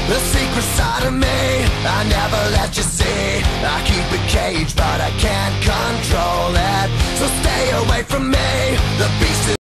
The secret side of me I never let you see. I keep it caged but I can't control it, so stay away from me. The beast is